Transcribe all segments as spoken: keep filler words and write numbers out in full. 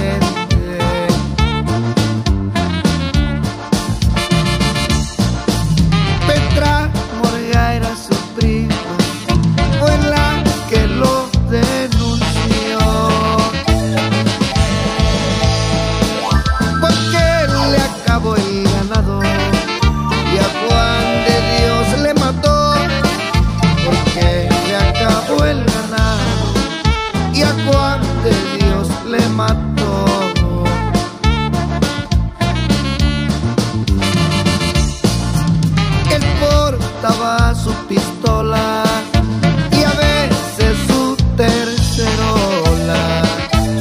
Petra Morga era su prima, fue la que lo denunció, porque le acabó el ganado y a Juan de Dios le mató, porque le acabó el ganado y a Juan de Dios le mató. Él portaba su pistola y a veces su tercerola.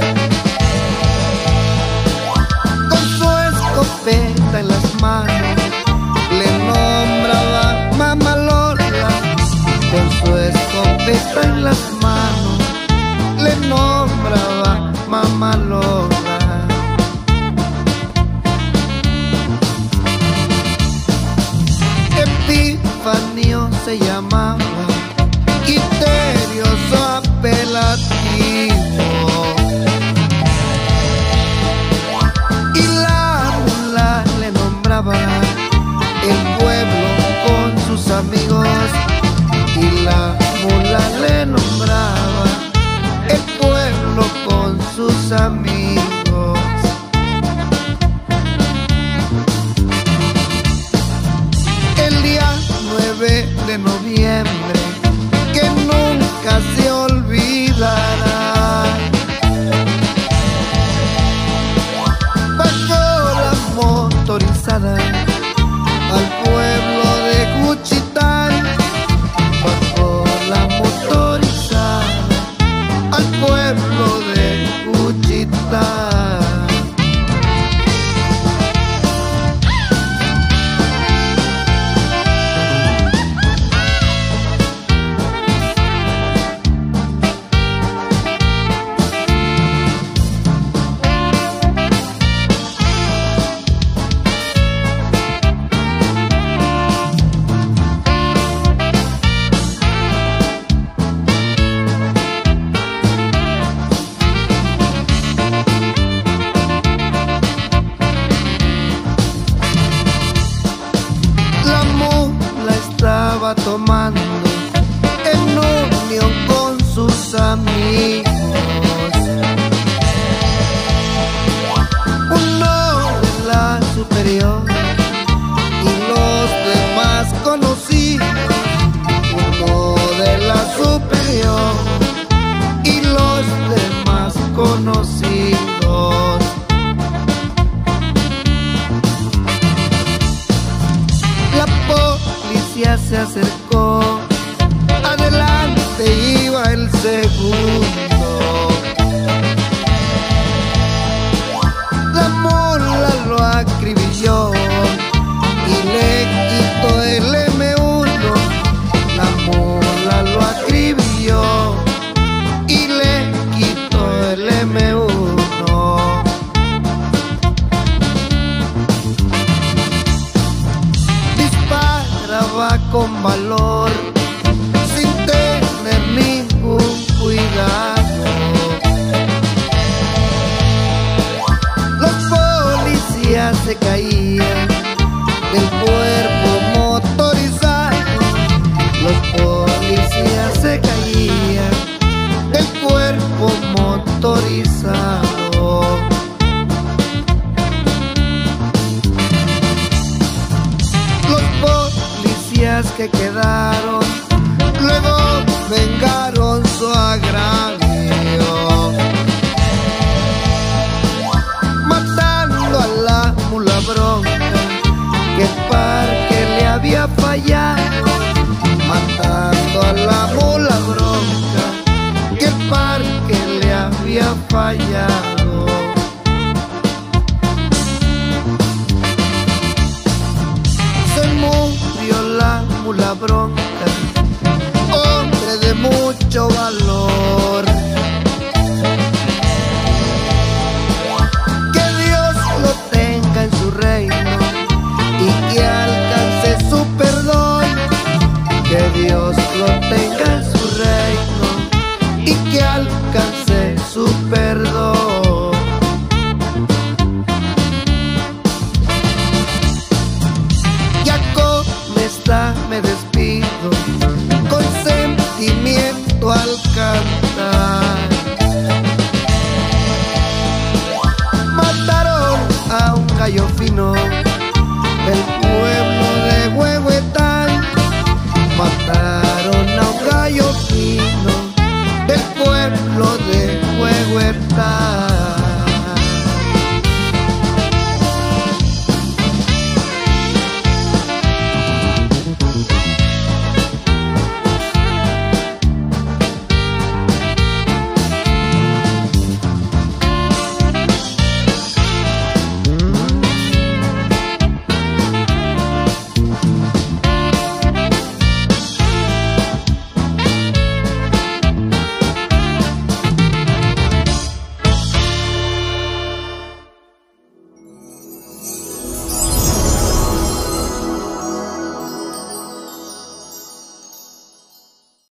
Con su escopeta en las manos le nombraba Mamalola. Con su escopeta en las manos le nombraba Mamalola. Epifanio se llamaba, Quiterio su apelativo, y la mula le nombraba el pueblo con sus amigos, y la mula le nombraba el pueblo con sus amigos. El día nueve de noviembre, que nunca se olvidará, bajó la motorizada al pueblo de Juchitán, bajó la motorizada al pueblo de Juchitán. Estaba tomando en unión con sus amigos, uno de la superior y los demás conocidos, uno de la superior y los demás conocidos. La policía se acercó, adelante iba el segundo. La mula lo acribilló y le quitó el eme uno. La mula lo acribilló y le quitó el eme uno. Disparaba con valor sin tener ningún cuidado. Los policías se caían del cuerpo motorizado. Los policías se caían del cuerpo motorizado. Los policías que quedaron luego vengaron su agravio, matando a la mula bronca que el parque le había fallado, matando a la mula bronca que el parque le había fallado. Se murió la mula bronca caballo fino